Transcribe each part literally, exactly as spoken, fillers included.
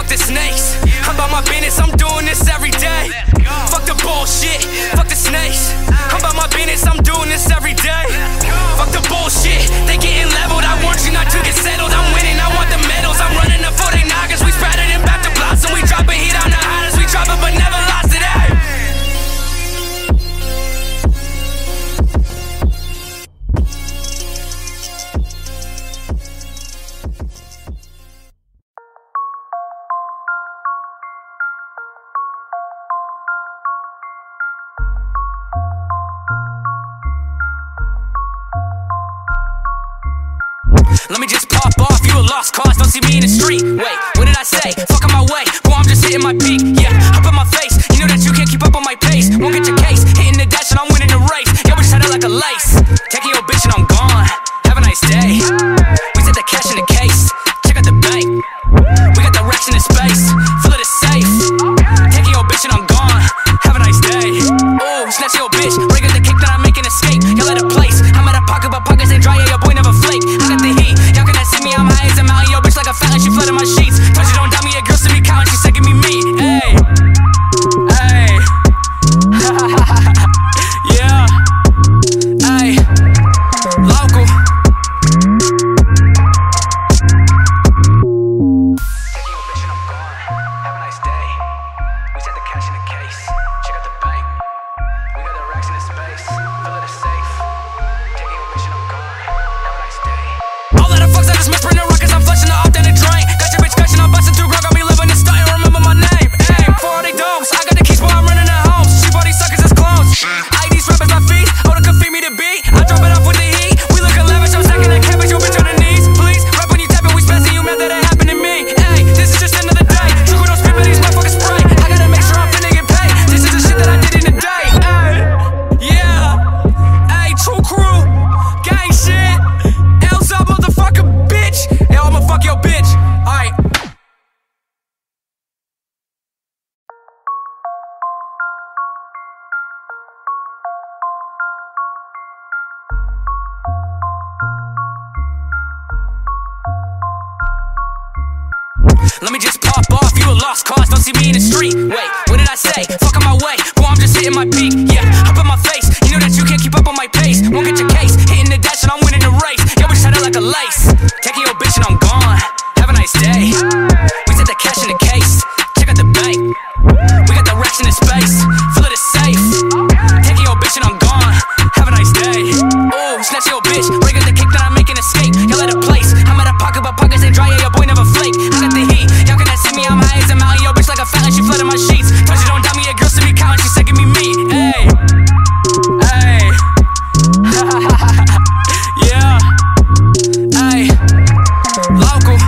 fuck the snakes. I'm about my business, I'm doing this every day. Fuck the bullshit, fuck the snakes. I'm about my business, I'm doing this every day. Fuck the bullshit, they getting leveled. I want you not to get settled. I'm winning, I want the medals. I'm running up for they noggins. We sprouted and back to blossom. We dropping heat on the hottest. We drop it but never lost it, eh? Let me just pop off, you a lost cause, don't see me in the street. Wait, what did I say? Fuck on my way, boy, I'm just hitting my peak. Yeah, up in my face, you know that you can't keep up on my pace. Won't get your case, hitting the dash and I'm winning the race. Yo, we just had it like a lace. Taking your bitch and I'm gone, have a nice day. We set the cash in the case, check out the bank. We got the racks in the space, fill it safe. Taking your bitch and I'm gone, have a nice day. Ooh, snatch your bitch, break up the cake that I make an escape. Y'all at a place, I'm at a pocket but pockets ain't dry, yeah, your boy never flake. I got the heat. I'm high as a mountain, yo, bitch like a fountain, she flooded my sheets. Told you don't doubt me, a girl see me counting, she said give me meat. Ayy, ayy, yeah, ayy, local. Taking your bitch and I'm gone, have a nice day. We set the cash in the case, check out the bank. We got the racks in the space, fill it safe. Taking your bitch and I'm gone, have a nice day. All of the fucks I just missed, bring the rockets, I'm flushing it off down the drain. Got your bitch gushing, I'm busting through, girl, got me living and starting, remember my name. Aim for all they domes, I got the keys, boy, I'm running at home. She bought these suckers as clones. I eat these rappers, my feet, oh, they could feed me the beat. I drop it off with the heat, we lookin' lavish, I'm stacking that cabbage, your bitch on the knees. Please, rap when you tap it, we spazzing, you mad that it happened to me. Hey, this is just another day, True don't spit, but these motherfuckers spray. I gotta make sure I'm finna get paid, this is the shit that I did in the day. Hey, yeah, hey, true crew, gang shit. L's up, motherfucker, bitch. Hey, I'ma fuck your bitch. Alright. Let me just pop off, you a lost cause, don't see me in the street. Wait, what did I say? Fuck on my way, boy, I'm just hitting my peak. Yeah, up in my face, you know that you can't keep up on my pace. Won't get your case, hitting the dash and I'm winning the race. Yo, we just had it like a lace. Taking your bitch and I'm gone, have a nice day. We set the cash in the case, check out the bank. We got the racks in the space, fill it safe. Taking your bitch and I'm gone, have a nice day. Ooh, snatch your bitch, break up the cake that I make an escape. Y'all at a place, I'm at a pocket but pockets ain't dry, yeah, your boy never flake. I got the heat, y'all cannot see me, I'm high as a mountain, yo, bitch like a fountain, she flooded my sheets. Told you don't doubt me, a girl see me counting, she said give me meat. Ayy, ayy, yeah, ayy, local.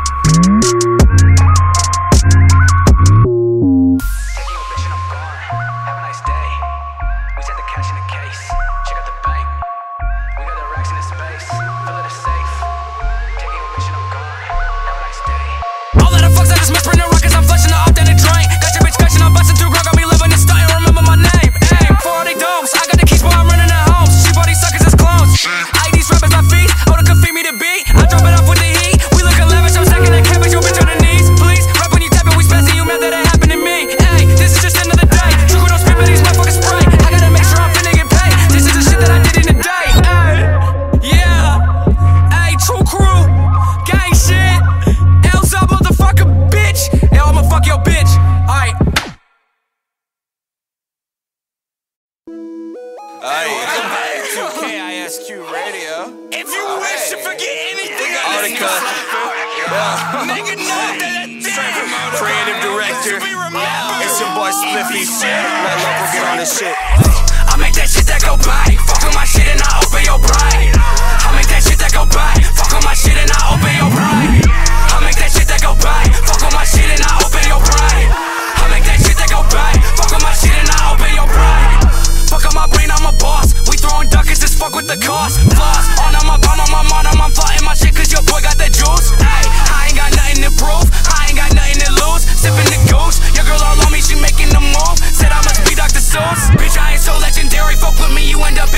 Taking your bitch and I'm gone, have a nice day. We set the cash in the case, check out the bank. We got the racks in the space, fill it safe. Taking your bitch and I'm gone, have a nice day. All of the fucks I just missed, bring the rockets, I'm flushing it off down the drain. Got your bitch gushing, I'm busting through, girl, got me living and starting, remember my name. Aim for all they domes, I got the keys, boy, I'm running at home. She bought these suckers as clones. I eat these rappers, my feet, oh, they could feed me the beat. I drop it off with the heat, we lookin' lavish, I'm stacking that cabbage, your bitch on the knees. Please, rap when you tap it, we spazzing, you mad that it happened to me. Hey, this is just another day, True don't spit, but these motherfuckers spray. I gotta make sure I'm finna get paid, this is the shit that I did in the day. Hey, yeah, hey, true crew, gang shit. L's up, motherfucker, bitch. Hey, I'ma fuck your bitch. Alright. Welcome back to K I S Q Radio. If you oh, wish hey. to forget anything, all the cut. Nigga, know that creative director. It's your boy Spliffy. Let Local get on this shit. I make that shit that go by. Fuck on my shit and I open your pride. I make that shit that go by. Fuck on my shit and I open your pride. I make that shit that go by. Fuck on my shit and I open your pride. I make that shit that go by. Fuck on my shit and I open your pride. Fuck on my brain, I'm a boss. We throwing duckers, just fuck with the cost. Floss, on my palm, on my mind, I'm flying my shit cause your boy got the juice. Ay, I ain't got nothing to prove, I ain't got nothing to lose. Sipping the goose, your girl all on me, she making the move. Said I must be Doctor Seuss. Bitch, I ain't so legendary, fuck with me, you end up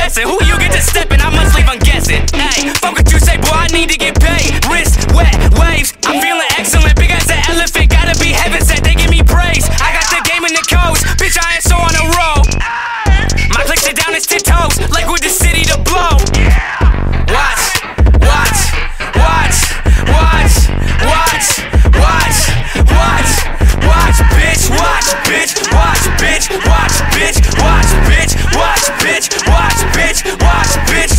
blessing. Who you get to steppin', I must leave unguessing. Hey, fuck what you say, boy, I need to get paid. Wrist wet, waves, I'm feeling excellent. Big as an elephant, gotta be heaven sent. They give me praise. I got the game in the coast, bitch, I ain't so on a roll. My click sit down, it's ten toes, like with the city to blow. Watch, watch, watch, watch, watch, watch, watch, watch, bitch, watch, bitch, watch, bitch, watch, bitch, watch, bitch, watch, bitch, watch, bitch, watch, bitch,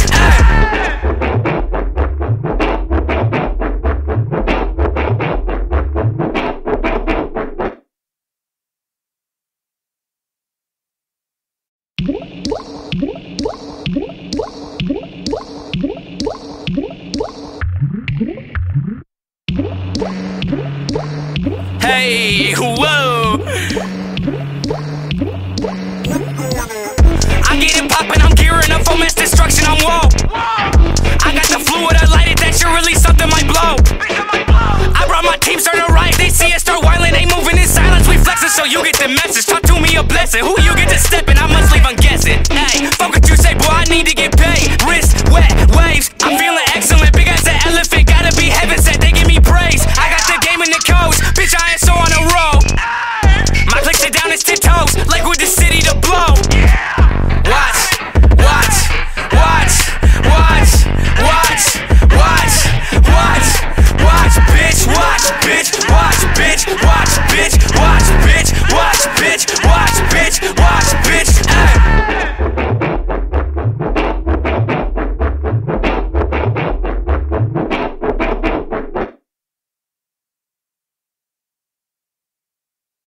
hey, whoa. I get it poppin', I'm gearing up for mass destruction, I'm whoa. I got the fluid, I light it, that should release something might blow. I brought my team, start to riot, they see us start wildin', they moving in silence, we flexin', so you get the message. Talk to me a blessing, who you get to steppin', I must leave unguessing. Hey, fuck what you say, boy, I need to get